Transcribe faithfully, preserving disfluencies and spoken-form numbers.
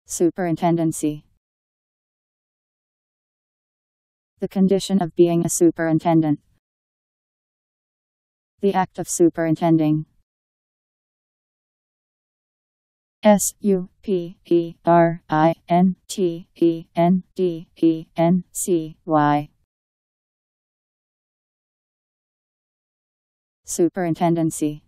Superintendency. The condition of being a superintendent. The act of superintending. S U P E R I N T E N D E N C Y. Superintendency.